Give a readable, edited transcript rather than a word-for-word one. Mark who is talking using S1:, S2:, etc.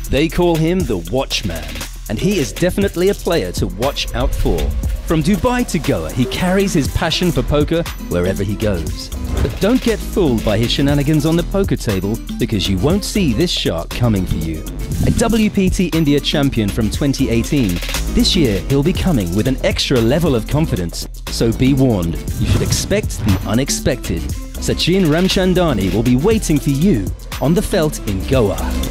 S1: They call him the Watchman, and he is definitely a player to watch out for. From Dubai to Goa, he carries his passion for poker wherever he goes. But don't get fooled by his shenanigans on the poker table, because you won't see this shark coming for you. A WPT India champion from 2018, this year he'll be coming with an extra level of confidence. So be warned, you should expect the unexpected. Sacheen Ramchandani will be waiting for you on the felt in Goa.